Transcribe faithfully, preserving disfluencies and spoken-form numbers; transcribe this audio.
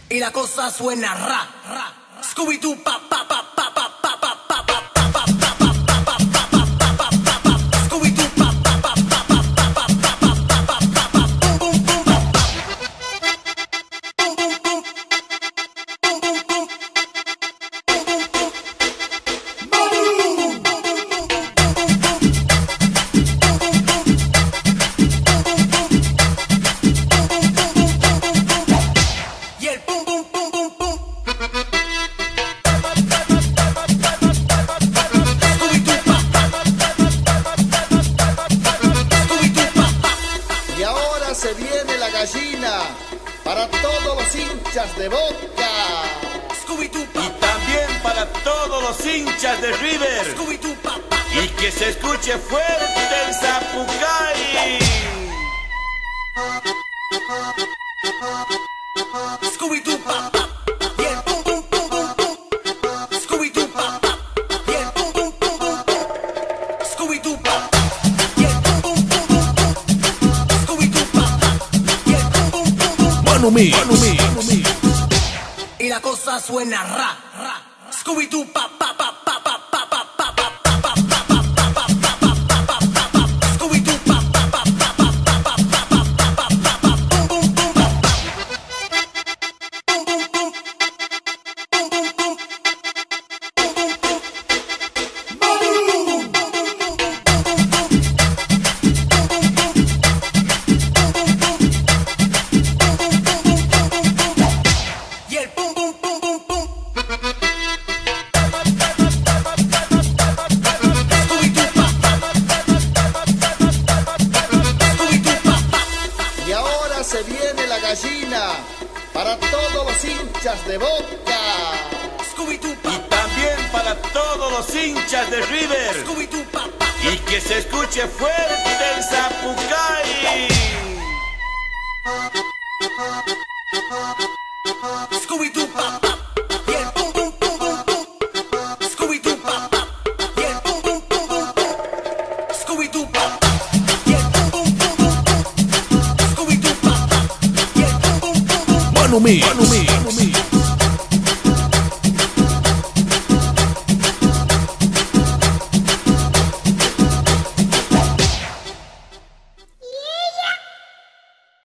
Y la cosa suena ra, ra, Scooby-Doo, pa, pa, pa, pa, pa, pa, pa, pa, pa, pa, pa, pa, pa, Scooby-Doo, pa, pa, pa, pa, pa, pa, pa, pa, pa, pa, pa, boom, boom, boom, boom, boom, boom, boom, boom, boom, boom, y el pum pum pum pum pum. Y ahora se viene la gallina para todos los hinchas de Boca. Y también para todos los hinchas de River. Y que se escuche fuerte el Zapucay. Scooby-Doo, pa, pa, y el pum pum pum pum pum. Scooby-Doo, pa, pa, y el pum pum pum pum pum. Scooby-Doo, pa, pa, y el pum pum pum pum pum. Scooby-Doo, pa, pa, y el pum pum pum pum. Manu Mix, Manu Mix, Manu Mix. Y la cosa suena ra, ra, Scooby-Doo, pa, pa, pa, pa, pa, pa, pa, pa, pa, pa, pa, pa, pa, pa, pa, pa, pa, pa, Scooby-Doo, pa, pa, pa, pa, pa, pa, pa, pa, pa, pa, pa, pa, pum, pum, pum, pa, pa. Pum, pum, pum. Pum, pum, pum. Pum, pum, pum. Y el pum pum pum pum pum. Scooby-Doo, pa, pa. Scooby-Doo, pa, pa. Y ahora se viene la gallina para todos los hinchas de Boca. Scooby-Doo, Y pa, también para todos los hinchas de River. Scooby-Doo, pa, pa. Y que se escuche fuerte el Zapucay. Scooby-Doo, pa, pa. Y el pum pum pum pum pum. Scooby-Doo, pa, pa. Y el pum pum pum pum pum. Scooby-Doo, pa, pa. Y el pum pum pum pum pum. Scooby-Doo, pa, pa. Y el pum pum pum pum. Manu Mix, Manu Mix.